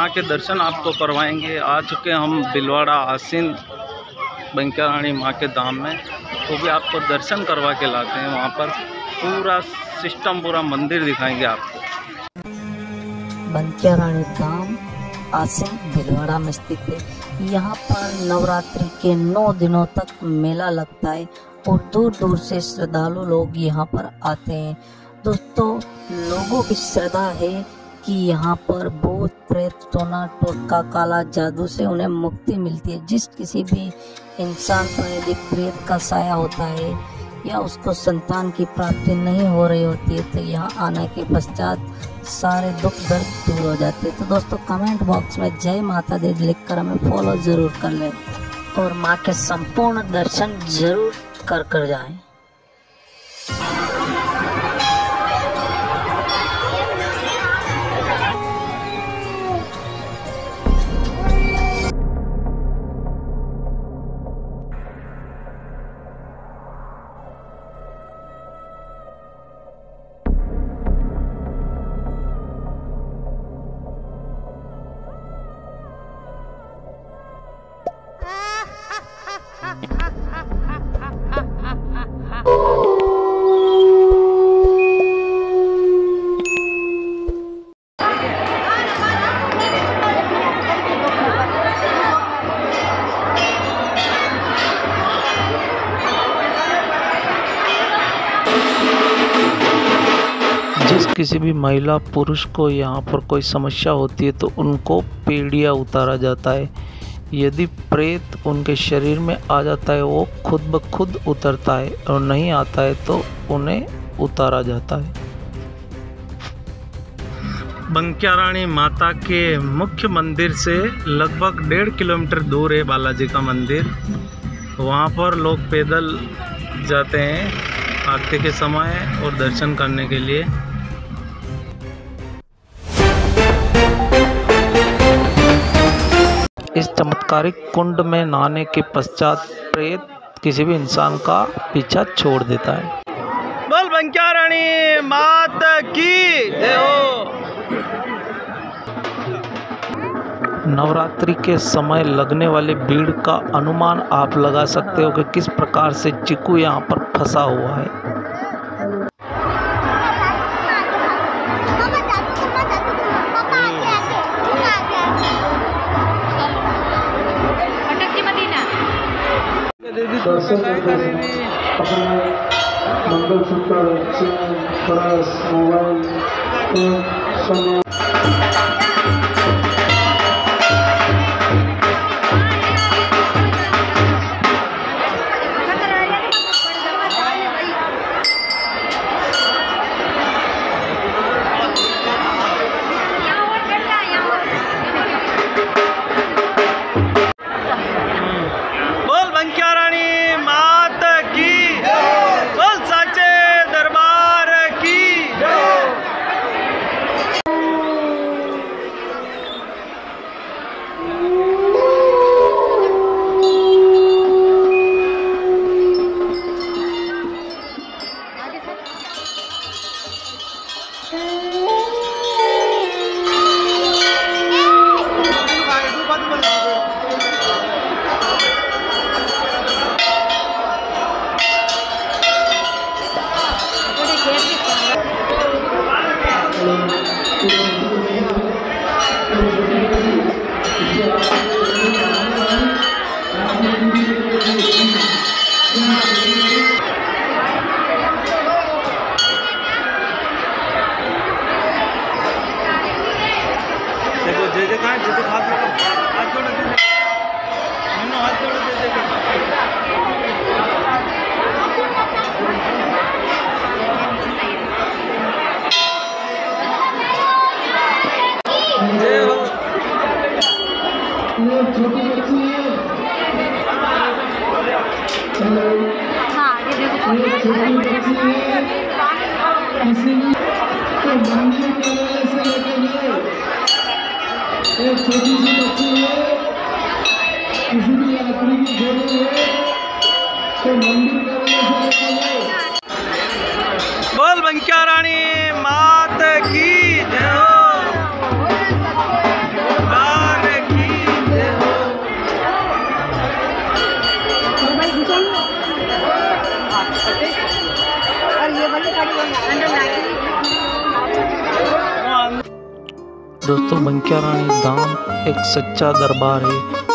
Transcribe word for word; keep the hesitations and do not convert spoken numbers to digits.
माँ के दर्शन आपको करवाएंगे। आ चुके हम बिलवाड़ा आसीन बंकिया रानी माँ के धाम में, तो भी आपको दर्शन करवा के लाते हैं। वहाँ पर पूरा सिस्टम, पूरा मंदिर दिखाएंगे आपको। बंकिया रानी धाम आसीन बिलवाड़ा में स्थित है। यहाँ पर नवरात्रि के नौ दिनों तक मेला लगता है और दूर दूर से श्रद्धालु लोग यहाँ पर आते हैं। दोस्तों, लोगों की श्रद्धा है कि यहाँ पर भूत प्रेत टोना टोटका काला जादू से उन्हें मुक्ति मिलती है। जिस किसी भी इंसान पर यदि प्रेत का साया होता है या उसको संतान की प्राप्ति नहीं हो रही होती है, तो यहाँ आने के पश्चात सारे दुख दर्द दूर हो जाते हैं। तो दोस्तों, कमेंट बॉक्स में जय माता दी लिखकर हमें फॉलो जरूर कर लें और माँ के संपूर्ण दर्शन जरूर कर कर जाएं। जिस किसी भी महिला पुरुष को यहाँ पर कोई समस्या होती है तो उनको पीड़िया उतारा जाता है। यदि प्रेत उनके शरीर में आ जाता है वो खुद ब खुद उतरता है, और नहीं आता है तो उन्हें उतारा जाता है। बंकिया रानी माता के मुख्य मंदिर से लगभग डेढ़ किलोमीटर दूर है बालाजी का मंदिर। वहाँ पर लोग पैदल जाते हैं आरती के समय और दर्शन करने के लिए। इस चमत्कारिक कुंड में नहाने के पश्चात प्रेत किसी भी इंसान का पीछा छोड़ देता है। बोल बंकिया रानी माता की जय हो। नवरात्रि के समय लगने वाले भीड़ का अनुमान आप लगा सकते हो कि किस प्रकार से चिकू यहाँ पर फंसा हुआ है। दर्शन अपने मंगलसूत्र, चेन, पर्स, मोबाइल, सोना देखो जे जे कहाँ जे हाथ हाथ जोड़ दे, मैंने हाथ जोड़ दे दे जय हो। ये छोटी बच्ची है। हाँ, ये देखो ये छोटी बच्ची है। किसी को मंदिर के वजह से लेकर गए। एक छोटी सी बच्ची है, किसी भी यात्री की जरूरत है तो मंदिर के वजह से लेकर गए। बोल बंकिया रानी माता की जय हो। दोस्तों बंकिया रानी धाम एक सच्चा दरबार है